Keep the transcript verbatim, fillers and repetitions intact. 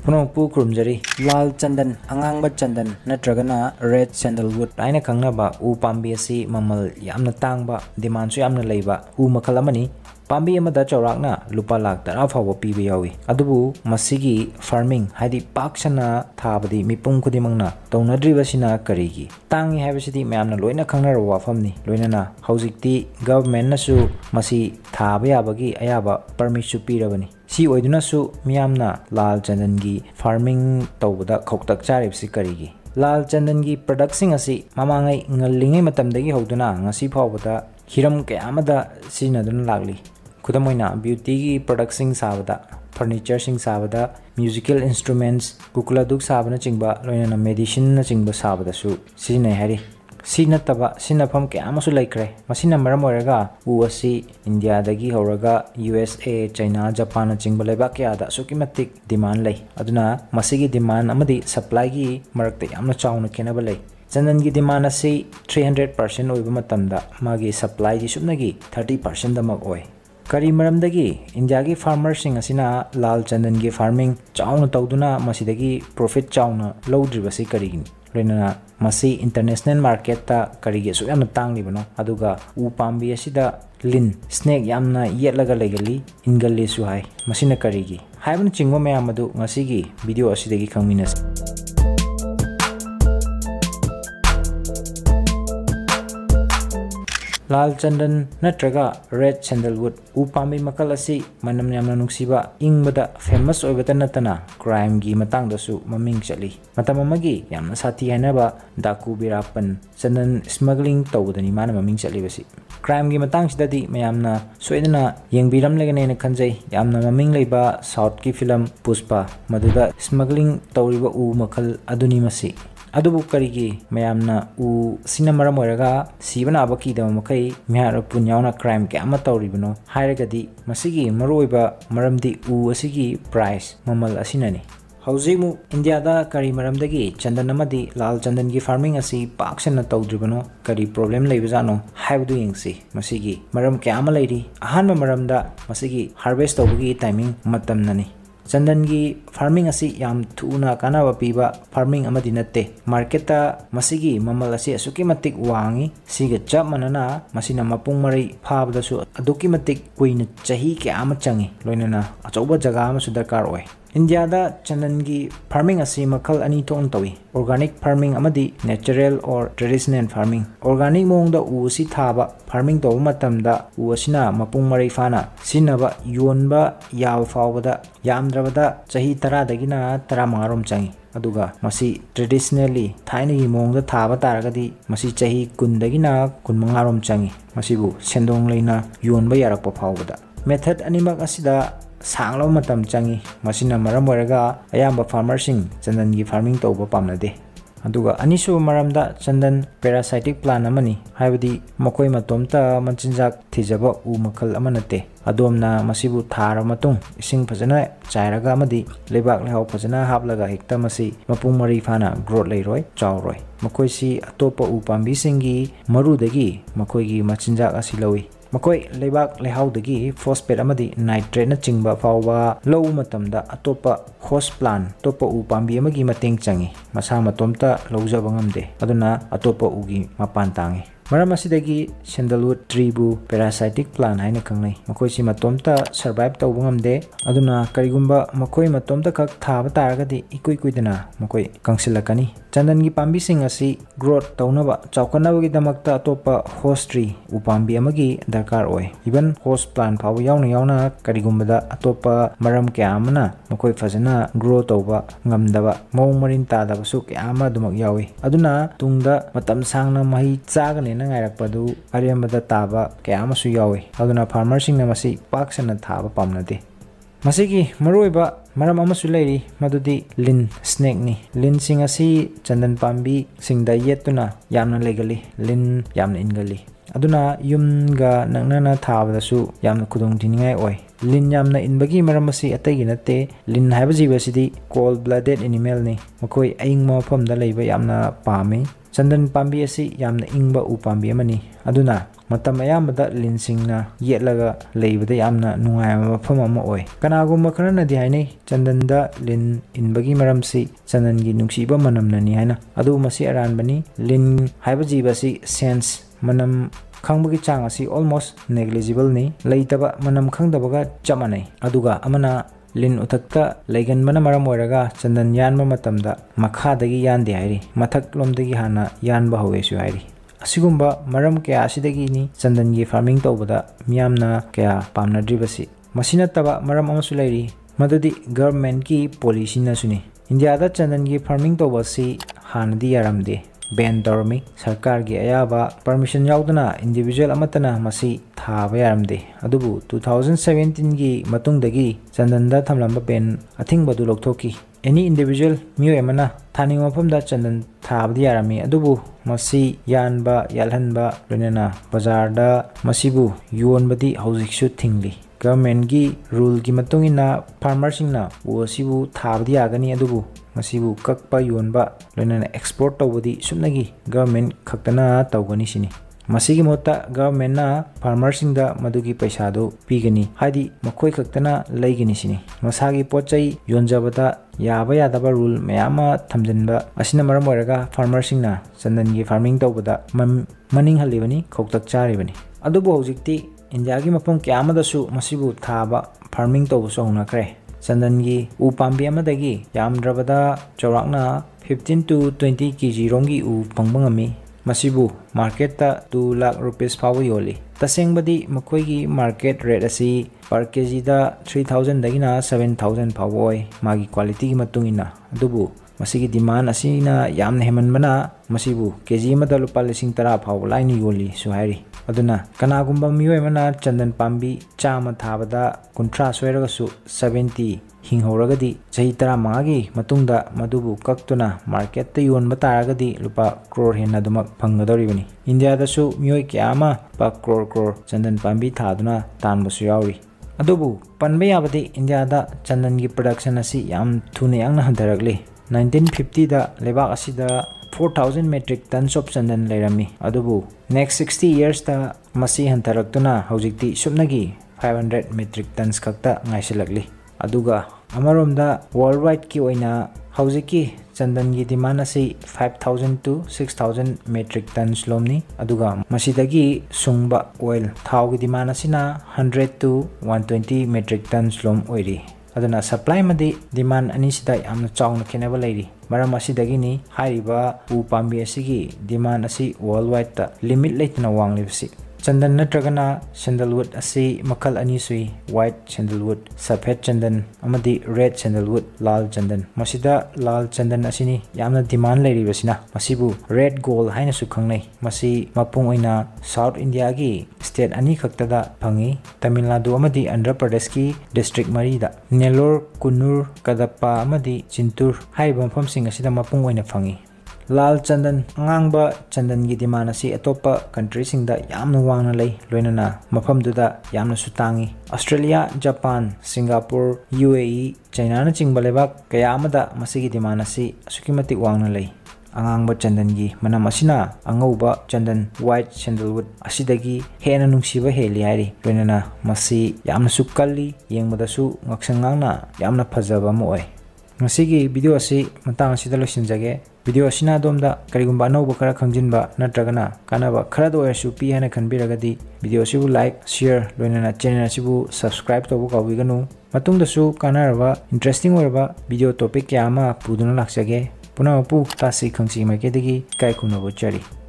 Punongpu kurumjari Lal Chandan angangba chandan natragana red sandalwood aina khangnaba u pambi asi mamal yamna tangba demand su yamna leiba u makal amani pambi amada chawrakna lupa lakh tara fawa piba yawi adubu masigi farming hadi paksana thabadi mipum khudimangna tounadribasina karigi tangi habisidi mayamna loina khangnara wafamni loinana haujikti government nasu masi thaba yabagi ayaba permit su pirabani si oiduna su miyamna Lal Chandan gi farming tawbada khoktak charibsi karigi Lal Chandan gi product sing asi mamangai ngallingai matamdagi hoduna ngasi phawbada hiram ke amada sinaduna lagli kudamoina beauty gi product sing sabada furniture sing sabada musical instruments kukula duk sabana chingba loina medicine na chingba sabada su sinai hari Sina taba sina pham ke amasu laikre masina maram oraga u asi India dagi horaga U S A China Japan chingba leba kya da sukimatik demand lai aduna masigi demand amadi supply gi marakte yamna chawna kenaba lai chandan gi demand asi three hundred percent oiba matamda magi supply gi subnagi thirty percent damak oi kari maram dagi India gi farmer sing asina Lal Chandan gi farming chawna tawduna masidagi profit chawna lowdribasi karigini loinana masi international market ta karigi su yamna tanglibano aduga u pambi asida lin snake yamna yetlaga leigalli ingalli su hai masina karigi haibana chingwa mayam adu ngasigi video asidagi khangminas Lal Chandan natraga red sandalwood u pambi makal asi manam yamna nungsiba ingbada famous oibata natana crime gi matang dasu maming chali matam amagi yamna sati hanaba daku birapan chandan smuggling tawdani mana maming chali basi crime gi matang sidadi mayamna soidana yengbiram legane na khanjai yamna maming leiba south ki film Puspa maduda smuggling tawriba u makal aduni masi adubu karigi mayamna u sinamara moiraga sibana abaki da makai mihara punyauna crime ke ama tawribano hairagadi masigi maroiba maramdi u asigi price mamal asinani haujimu India da kari maramdagi chandan amadi Lal Chandan gi farming asi paksana tawdribano kari problem leibajano haibdu yengsi masigi maram ke ama leiri ahanba maramda masigi harvest tawbugi timing matam nani Chandan gi farming asi yam thuna kanaba piba farming amadi natte market ta masigi mamal asi asuki matik wangi siga chap manana masina mapung mari phabda su aduki matik kuina chahi ke ama changi loinana achoba jaga ama su darkar oi India da Chandan gi farming asi makal ani ton tawi organic farming amadi natural or traditional farming organic mong da u si thaba farming to matamda u asina mapung mari fana sinaba yonba yaw fawbada yamdrabada chahi tara dagina tara mangarom changi aduga masi traditionally thaini mong da thaba taragadi masi chahi kun dagina kun mangarom changi masibu sendong leina yonba yarakpa fawbada method animak asida sanglo matam changi masina maram oraga ayamba farmer sing chandan gi farming tawba pamnade aduga anisu maramda chandan parasitic plant amani haibadi makoi matomta manchinjak thijaba u makal amanate adomna masibu thara matung ising phajana chairaga amadi lebak lehau phajana haplaga hekta masi mapung mari fana growth leiroi chawroi makoi si atopa u pambi singi maru dagi makoi gi machinjak asi lawi makoi lebak lehau dagi phosphate amadi nitrate na chingba fawwa low matamda atopa host plant topa u pambi amagi mateng changi masa matomta lawjaba ngamde aduna atopa ugi mapan tangi maram asidagi sandalwood tree bu parasitic plant haina khangnai makoi si matomta survive tawba ngamde aduna karigumba makoi matomta kak thaba taragadi ikui kuidana makoi kangsilakani chandan gi pambi sing asi growth tawnaba chawkanaba gi damakta atopa host tree upambi amagi darkar oi even host plant phaw yauna yauna karigumbada atopa maram kya amana makoi fajana grow tawba ngamdaba mong marin tadaba su kya ama dumak yawi aduna tungda matam sangna mahi chagane na ngairakpadu ariambada taba kya ama su yawi aduna farmer sing na masi paksana thaba pamnade masigi maroiba maram amasu leiri madudi lin snake ni lin sing asi chandan pambi sing da yetuna yamna leigalli lin yamna ingalli aduna yumga nangnana thabada su yamna khudong diningai oi lin yamna inbagi maram asi atai ginate lin haiba jiba sidi cold blooded animal ni makoi aing mafam da leiba yamna pami chandan pambi asi yamna ingba u pambi amani aduna matam ayambada linsingna yetlaga leibada yamna nungayama mafam ama oy kanagumba kharana di hainai Chandanda lin inbagi maramsi chandan gi nungsiba manamnani haina adu masi aranbani lin haiba jibasi sense manam khangbagi chang asi almost negligible ni leitaba manam khangdabaga chamanai aduga amana lin utakta leigan mana maram oiraga chandan yanba matamda makhadagi yande hairi mathak lomdagi hana yanba howesu hairi asigumba maram kya asidagi ni chandan gi farming tawbada miyamna kya pamnadribasi masina taba maram amasu lairi madudi government ki policy na suni India da chandan gi farming tawbasi hanadi yaramde ban dormi sarkar gi ayaba permission yaudana individual amatana masi thaba yaramde adubu two thousand seventeen gi matungdagi chandanda thamlamba ban athing badu loktoki any individual miyo emana thani mafam da chandan thabdi yarami adubu masi yanba yalhanba lunena bazar da masibu yonbadi haujikshu thingli government gi rule gi matungina farmer singna wosibu thabdi yagani adubu masibu kakpa yonba loinana export tawbadi sumnagi government khaktana tawgani sini masigi mota government na farmer singda madugi paisa do pigani hadi makoi khaktana leigini sini masagi pochai yonjabada yaba yadaba rule mayama thamjinba asina maram oiraga farmer singna chandan gi farming tawbada maning halibani khoktak charibani adubu hojikti India gi mapam kyamadasu masibu thaba farming tawbuso hunakre Chandan gi u pambi amadagi yamdrabada chawrakna fifteen to twenty kg rongi u pangbangami masibu market ta two lakh rupees pawa yoli tasengbadi makoi gi market rate asi per kg da three thousand dagina seven thousand pawa oi magi quality gi matungina adubu masigi demand asina yamna hemanbana masibu kg amada lupa lising tara pawa laini yoli suhairi aduna kanagumba miyo mana chandan pambi chama thabada kuntra soiragasu seventy hinghoragadi chahi tara mangagi matungda madubu kaktuna market ta yon bataragadi lupa crore hena dumak phangadoribani India da su miyo kyama pa crore crore chandan pambi thaduna tanbasu yauri adubu panbe yabadi India da chandan gi production asi yam thune yangna handaragli nineteen fifty da lebak asida four thousand metric tons of chandan leirami adubu next sixty years ta masi hantaraktuna hojikti subnagi five hundred metric tons kakta ngaisilagli aduga amaromda worldwide ki oina hojiki chandan gi demand asi five thousand to six thousand metric tons lomni aduga masidagi sungba oil thau gi demand asina one hundred to one twenty metric tons lom oiri aduna supply madi demand ani sida yamna chawna khenaba leiri maram asidagi ni hariba u pambi asigi demand asi worldwide ta limit leitna wanglibsi chandan natragana sandalwood asi makal ani sui white sandalwood saphet chandan amadi red sandalwood lal chandan masida lal chandan asini yamna demand leiribasina masibu red gold haina su khangnai masi mapung oina south india gi state ani khaktada phangi tamil nadu amadi andhra pradesh ki district marida Nellore Kunnur Kadapa amadi Chintur haiba mafam sing asida mapung oina phangi Lal Chandan angangba chandan gi demand asi atopa country singda yamna wangna lei loinana mafam duda yamna sutangi Australia Japan Singapore U A E China na chingba lebak kaya amada masigi demand asi asukimati wangna lei angangba chandan gi manam asina angauba chandan white sandalwood asidagi hena nungsiba heli hairi loinana masi yamna sukkalli yengmadasu ngaksangangna yamna phajaba mo oi masigi video asi matang asida losinjage video asina domda karigumba no bakara khangjinba natragana kanaba khara do asu pi hana khanbiragadi video sibu like share loinana channel sibu subscribe tobu kawiganu matungda su kanaraba interesting orba video topic kyama puduna laksage puna pu tasi khangsi market gi kai kuno bochari